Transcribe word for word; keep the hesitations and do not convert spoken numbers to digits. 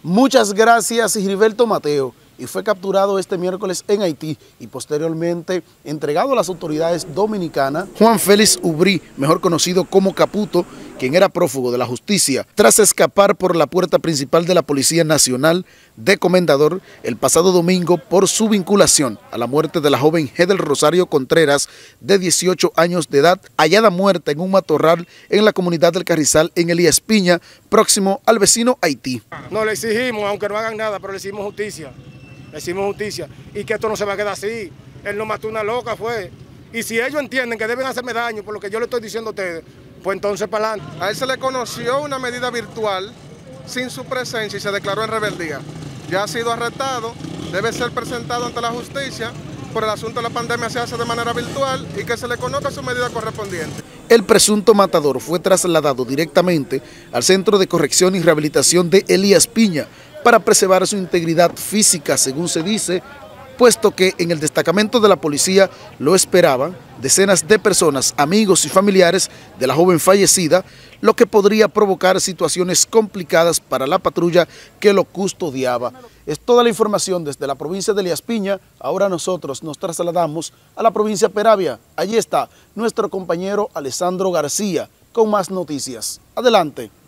Muchas gracias, Gilberto Mateo, y fue capturado este miércoles en Haití y posteriormente entregado a las autoridades dominicanas Juan Félix Ubrí, mejor conocido como Caputo, quien era prófugo de la justicia, tras escapar por la puerta principal de la Policía Nacional de Comendador el pasado domingo por su vinculación a la muerte de la joven Hedel Rosario Contreras, de dieciocho años de edad, hallada muerta en un matorral en la comunidad del Carrizal en Elías Piña, próximo al vecino Haití. No, le exigimos, aunque no hagan nada, pero le exigimos justicia. Le exigimos justicia y que esto no se va a quedar así. Él no mató una loca, fue. Y si ellos entienden que deben hacerme daño por lo que yo le estoy diciendo a ustedes, pues entonces para adelante. A él se le conoció una medida virtual sin su presencia y se declaró en rebeldía. Ya ha sido arrestado, debe ser presentado ante la justicia. Por el asunto de la pandemia se hace de manera virtual y que se le conozca su medida correspondiente. El presunto matador fue trasladado directamente al Centro de Corrección y Rehabilitación de Elías Piña para preservar su integridad física, según se dice, puesto que en el destacamento de la policía lo esperaban decenas de personas, amigos y familiares de la joven fallecida, lo que podría provocar situaciones complicadas para la patrulla que lo custodiaba. Es toda la información desde la provincia de Elías Piña. Ahora nosotros nos trasladamos a la provincia de Peravia. Allí está nuestro compañero Alessandro García con más noticias. Adelante.